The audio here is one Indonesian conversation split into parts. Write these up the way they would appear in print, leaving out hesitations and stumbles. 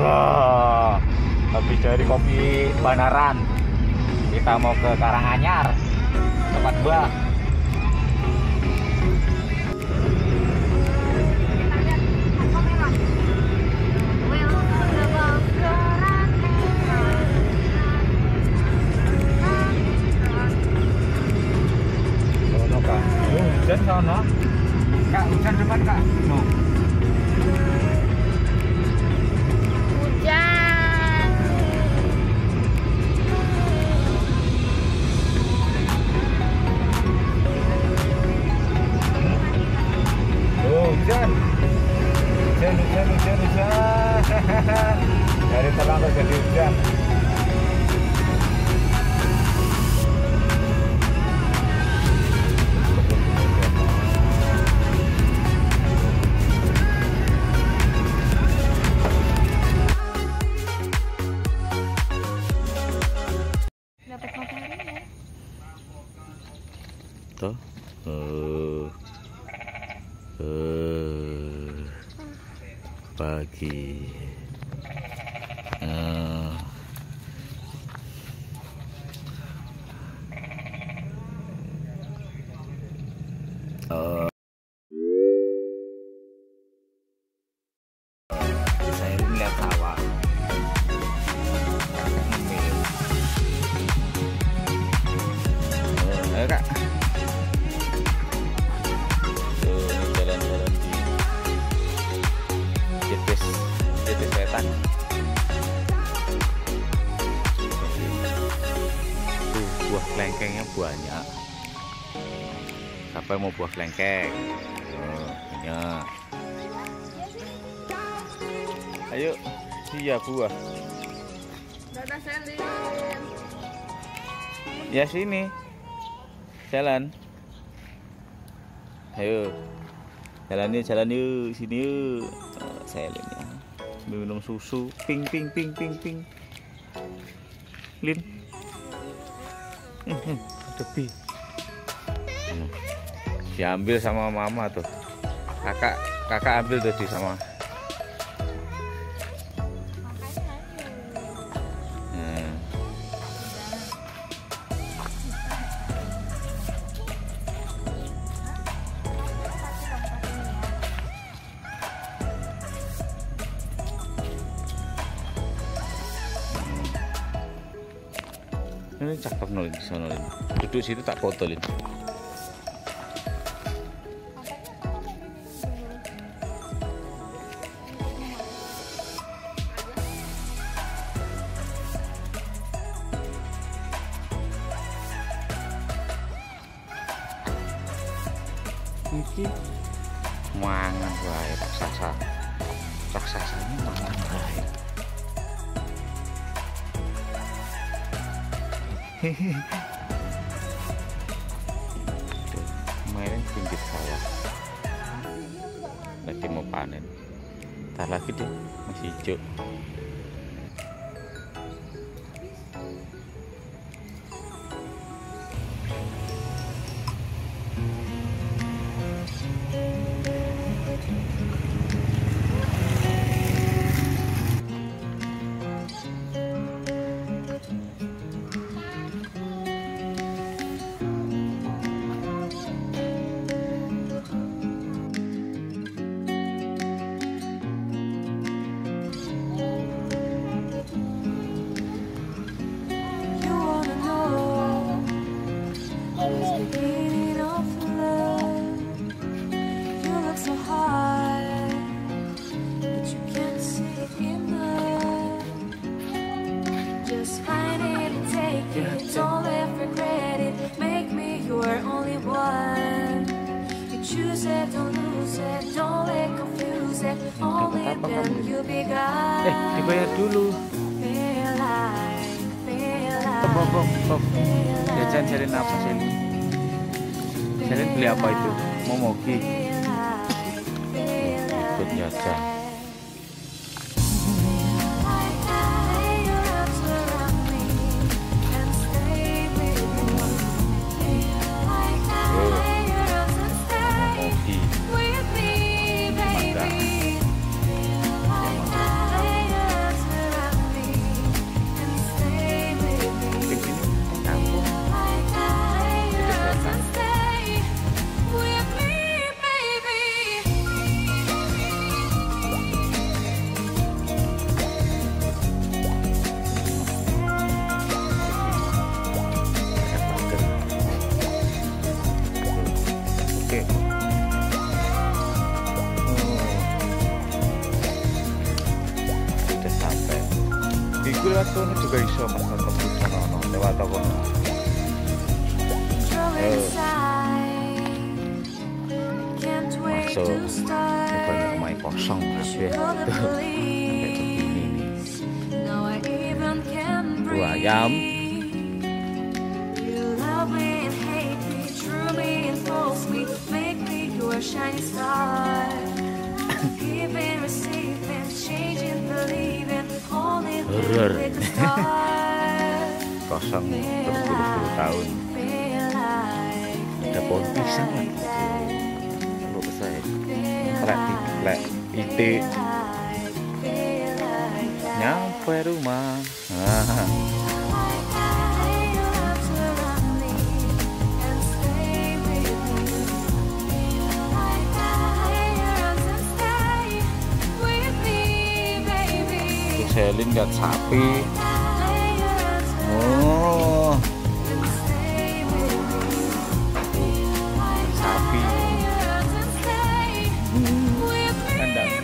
Wah, habis dari kopi Banaran kita mau ke Karanganyar tempat Mbah. Sono Kak, hujan sono. Kak, hujan depan Kak. No. Hujan. Dari terang ke jadi hujan. Dapat matahari ya? Tuh. Pagi. Saya lihat sawah. Ayo Kak. Tuh, jalan-jalan di Jetis Wetan. Tuh, buah kelengkengnya banyak. Siapa yang mau buah kelengkeng? Banyak. Ayo, iya buah. Dadah Selin. Ya sini. Jalan. Ayo. Jalan yuk, sini yuk. Selin ya. Minum susu. Ping. Lin. Ada pi. Diambil sama mama tuh. Kakak ambil tadi sama. Ini cakep nolin di sana. Duduk situ tak fotolin. Iki mangan wae raksasanya mangan wae. Kemarin pinggir sawah lagi mau panen, ntar lagi deh masih hijau. Don't ever regret it. Make me your only one. You choose it, don't lose it. Don't let confuse it. Only then you be God. Dibayar dulu. Feel like Bob. Jajan Selin apa Selin? Selin beli apa itu? Momogi. Ikut jajan. Iku lewat kono juga iso Mas mlebu sono lewat kono. Masuk. Ini rumah kosong kabeh. Tuh ayam. Horor. Kosong berpuluh-puluh tahun. Ada pohon pisang kan? Lu saya. Lek ide. Nyampe rumah. Selin lihat sapi. Oh, sapi. Kandang.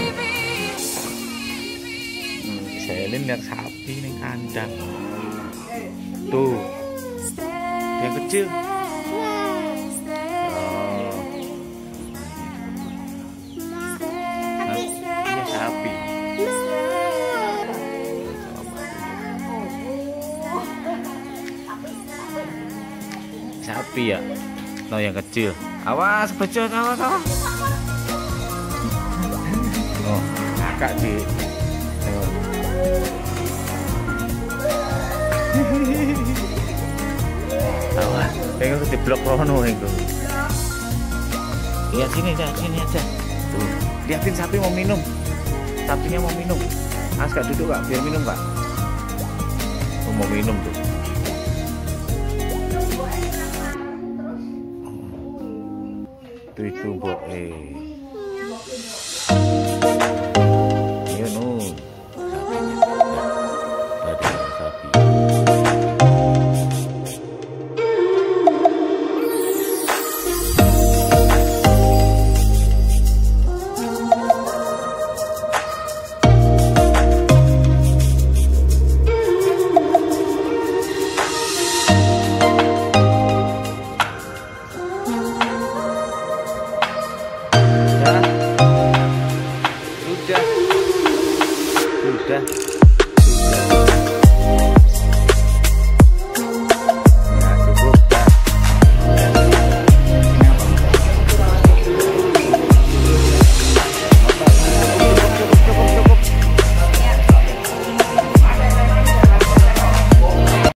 Selin lihat sapi nih kandang. Tuh, yang kecil. Oh, nah, ini sapi. Sapi ya, no yang kecil. Awas, bejo, awas. Oh, kakak di. Awas, pengen di blok rono itu. Iya sini aja. Tuh, liatin sapi mau minum. Sapinya mau minum. Awas kak duduk kak, biar minum kak. Oh, mau minum tuh. Itu mbok